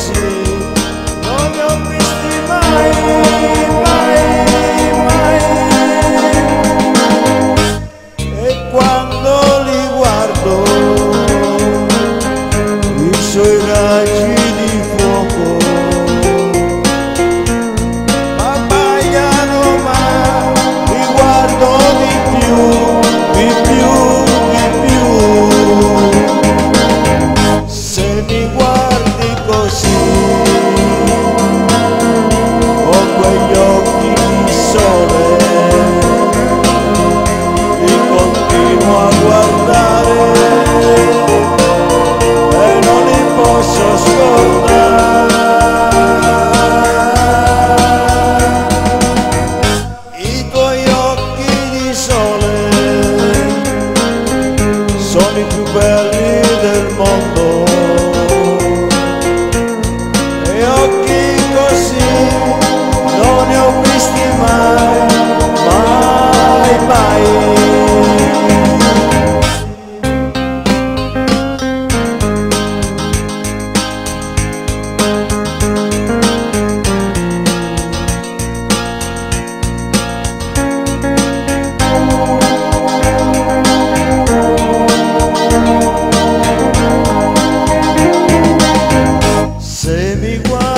così non li ho visti mai, mai, mai. E quando li guardo, i suoi raggi di fuoco m'abbagliano, ma li guardo di più, di più, di più. Se mi guardi così, con quegli occhi di sole, li continuo a guardare e non li posso scordare. I tuoi occhi di sole sono i più belli del mondo, e occhi così non ne ho visti mai, mai, mai. Se mi guardi